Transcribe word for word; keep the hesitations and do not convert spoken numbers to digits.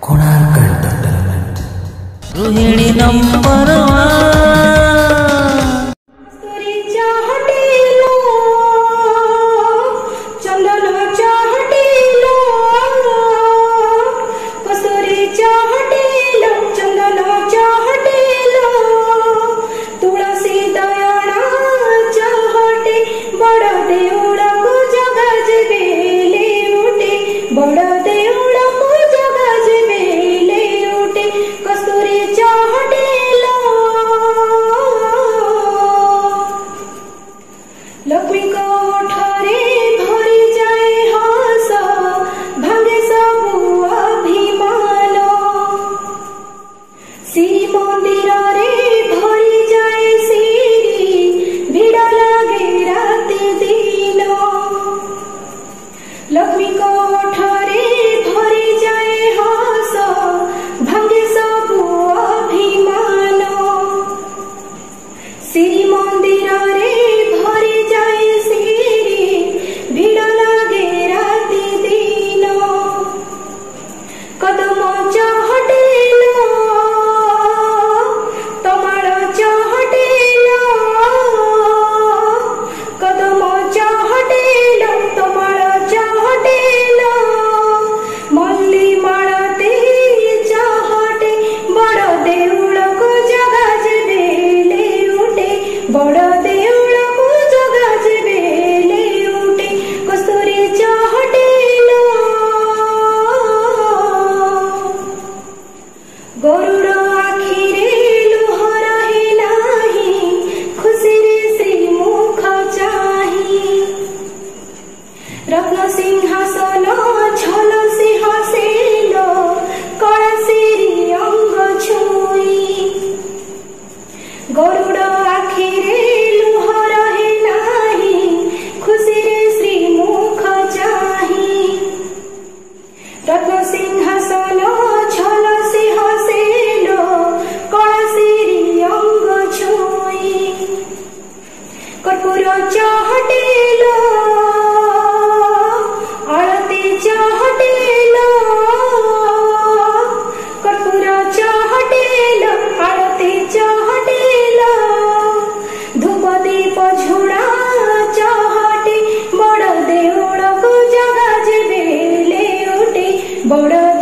Konark entertainment Rohini number रत्न सिंहासन छल सिंहासेन कलासिरी अंग छुई गरुड़ आखिरे लुह रहे नाही खुशी रे श्री मुख चाही रत्न सिंहासन छल सिंहासेन कलासिरी अंग छुई कर्पूर चाहटेलो बड़ा